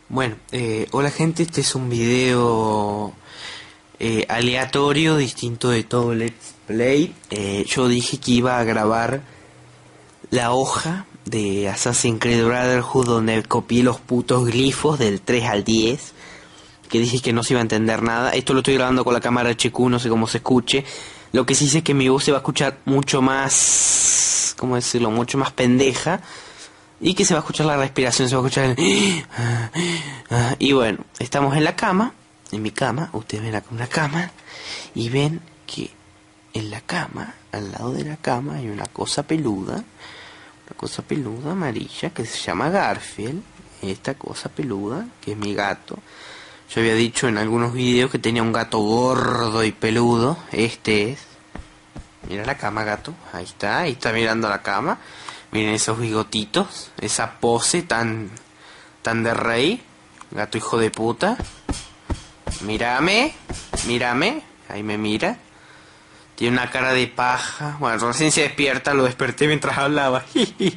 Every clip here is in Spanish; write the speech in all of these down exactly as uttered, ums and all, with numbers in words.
Bueno, eh, hola gente, este es un video eh, aleatorio, distinto de todo Let's Play. Eh, yo dije que iba a grabar la hoja de Assassin's Creed Brotherhood donde copié los putos glifos del tres al diez, que dije que no se iba a entender nada. Esto lo estoy grabando con la cámara H Q, no sé cómo se escuche. Lo que sí sé es que mi voz se va a escuchar mucho más, ¿cómo decirlo? Mucho más pendeja. Y que se va a escuchar la respiración, se va a escuchar el... Y bueno, estamos en la cama, en mi cama, ustedes ven acá una cama, y ven que en la cama, al lado de la cama, hay una cosa peluda, una cosa peluda amarilla que se llama Garfield. Esta cosa peluda, que es mi gato. Yo había dicho en algunos videos que tenía un gato gordo y peludo. Este es. Mira la cama, gato. Ahí está, ahí está mirando la cama. Miren esos bigotitos, esa pose tan tan de rey. Gato hijo de puta. Mírame, mírame. Ahí me mira. Tiene una cara de paja. Bueno, recién se despierta, lo desperté mientras hablaba.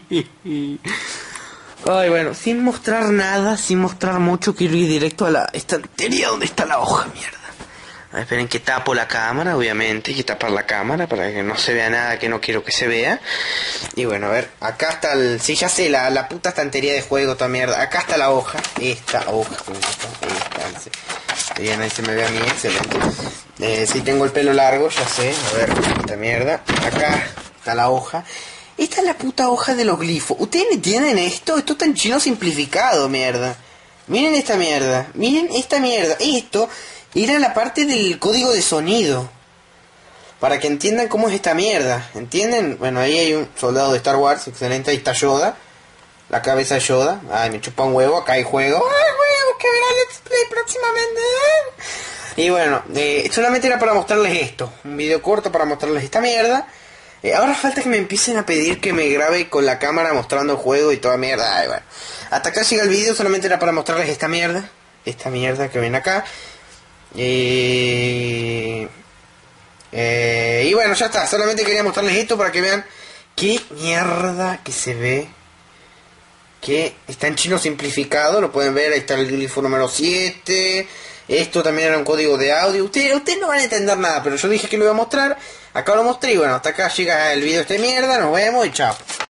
Ay, bueno, sin mostrar nada, sin mostrar mucho, quiero ir directo a la estantería donde está la hoja, mierda. A ver, esperen que tapo la cámara, obviamente, hay que tapar la cámara para que no se vea nada que no quiero que se vea. Y bueno, a ver, acá está el... Sí, ya sé, la, la puta estantería de juego, toda mierda. Acá está la hoja, esta hoja, esta, bien, ahí se me ve a mí, excelente. Eh, sí, tengo el pelo largo, ya sé, a ver, esta mierda. Acá está la hoja. Esta es la puta hoja de los glifos. ¿Ustedes entienden esto? Esto está en chino simplificado, mierda. Miren esta mierda, miren esta mierda. Esto... era la parte del código de sonido. Para que entiendan cómo es esta mierda. ¿Entienden? Bueno, ahí hay un soldado de Star Wars. Excelente. Ahí está Yoda. La cabeza de Yoda. Ay, me chupa un huevo. Acá hay juego. Ay, huevo, que verá Let's Play próximamente. Y bueno, eh, solamente era para mostrarles esto. Un video corto para mostrarles esta mierda. Eh, ahora falta que me empiecen a pedir que me grabe con la cámara mostrando el juego y toda mierda. Ay, bueno. Hasta acá llega el video. Solamente era para mostrarles esta mierda. Esta mierda que ven acá. Eh, eh, y bueno, ya está. Solamente quería mostrarles esto para que vean qué mierda que se ve. Que está en chino simplificado. Lo pueden ver. Ahí está el glifo número siete. Esto también era un código de audio. Ustedes, ustedes no van a entender nada, pero yo dije que lo iba a mostrar. Acá lo mostré. Y bueno, hasta acá llega el video de esta mierda. Nos vemos y chao.